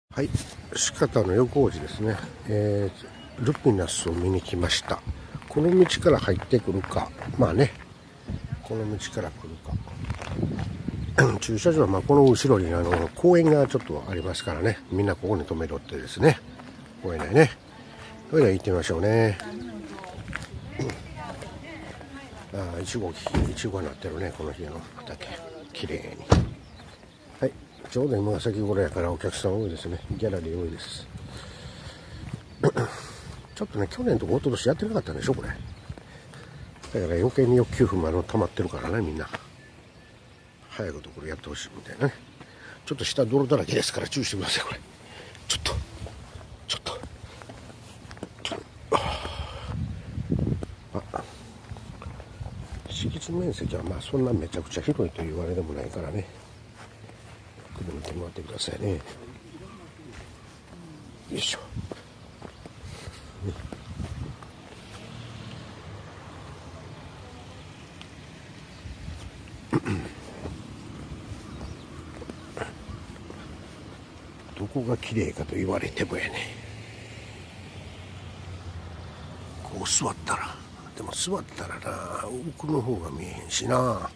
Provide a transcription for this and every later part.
はい、四方の横王子ですね、ルピナスを見に来ました。この道から入ってくるか、まあね、この道から来るか。駐車場はまあこの後ろに公園がちょっとありますからね、みんなここに止めろってですね、公園内ね。それでは行ってみましょうね。いちごになってるね、この日の畑、綺麗に。はい、ちょうど今が先頃やからお客さん多いですね。ギャラリー多いです。ちょっとね、去年とか一昨年やってなかったんでしょ、これ。だから余計に欲求不満溜まってるからね、みんな。早くところやってほしいみたいなね。ちょっと下泥だらけですから注意してください、これ。ちょっと。敷地面積はまあそんなめちゃくちゃ広いというあれでもないからね。くる見てもらってくださいね。よいしょ。どこが綺麗かと言われてもやね。こう座ったら、でも座ったらな、奥の方が見えへんしな。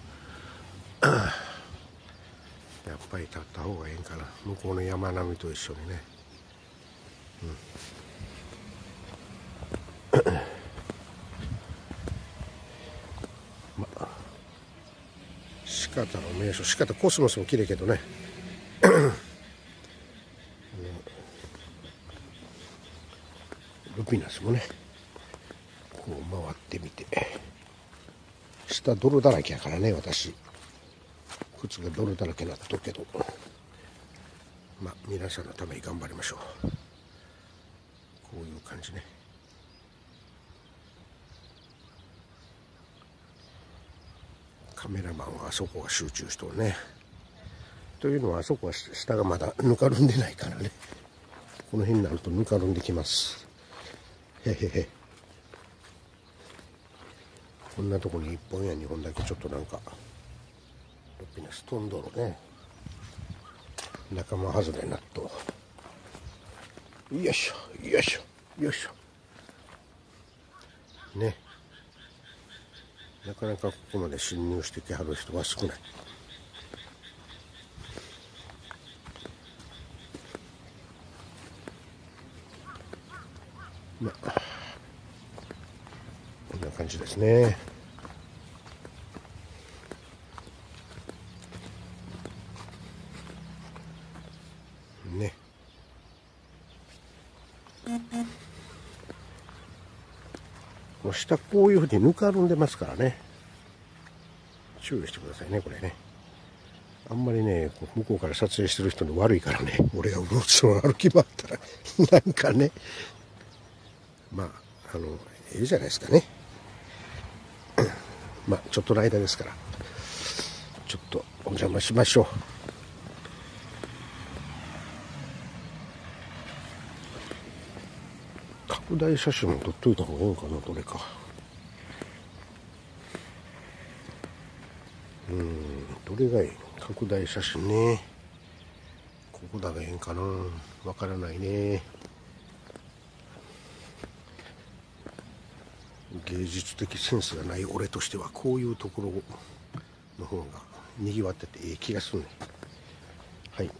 やっぱり立った方がいいんかな。向こうの山並みと一緒にね。四方の名所、四方コスモスも綺麗けどね。ルピナスもね、こう回ってみて。下泥だらけやからね、私。靴が泥だらけになっとるけど。まあ、皆さんのために頑張りましょう。こういう感じね。カメラマンはあそこが集中しとるね。というのはあそこは下がまだぬかるんでないからね。この辺になるとぬかるんできます。へへへ。こんなとこに1本や2本だけちょっとなんかルピナス飛んどるね。仲間外れ納豆。よいしょよいしょよいしょね。なかなかここまで侵入してきはる人は少ない。まあこんな感じですね。ね。この下こういうふうにぬかるんでますからね。注意してくださいね、これね。あんまりね、向こうから撮影してる人に悪いからね、俺がうろつろ歩き回ったら、なんかね、まあ、いいじゃないですかね。まあ、ちょっとの間ですから、ちょっとお邪魔しましょう。拡大写真も撮っといた方がいいのかな、どれか。どれがいい？拡大写真ね。ここだがいいんかな。わからないね。芸術的センスがない俺としてはこういうところの方がにぎわってていい気がするね。はい。よ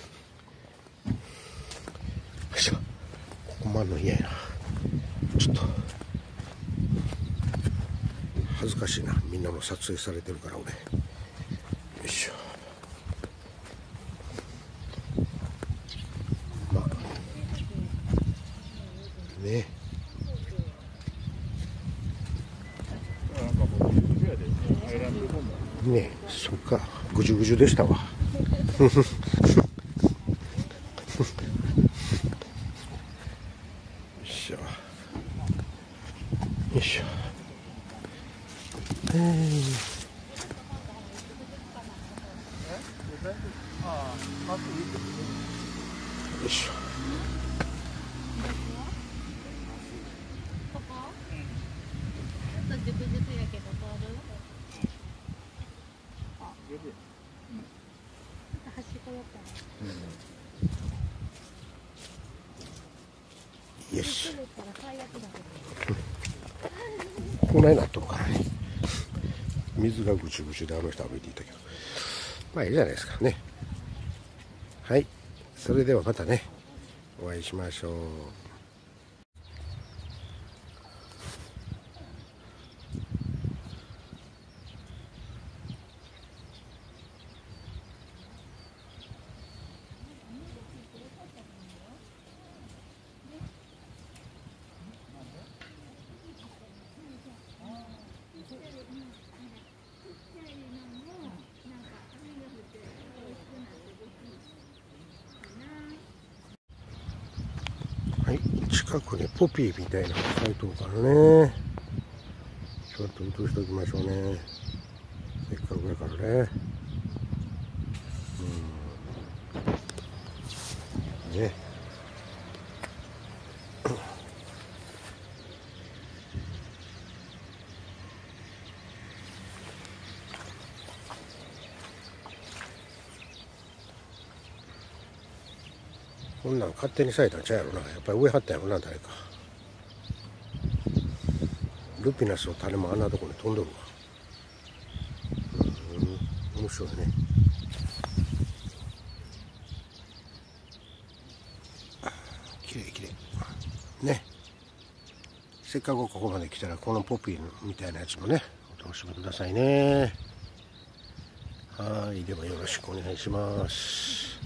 いしょ。ここまんの嫌やな。ちょっと恥ずかしいな。みんなの撮影されてるから俺。よいしょ。まあね。ねえ、そっか、ぐじゅぐじゅでしたわ。よいしょ。よいしょ。よいしょ。 こないなっとるからね。水がぐちゅぐちゅで人歩いていたけど。まあいいじゃないですかね。はい。それではまたね、お会いしましょう。はい、近くにポピーみたいなのが咲いとるからね。ちょっと映しておきましょうね。せっかくやからね。ね。こんなん勝手に咲いたんちゃうやろな。やっぱり植えはったやろな、誰か。ルピナスの種もあんなとこに飛んどるわ。面白いね。きれいきれい。ね。せっかくここまで来たら、このポピーみたいなやつもね、お楽しみくださいね。はい。ではよろしくお願いします。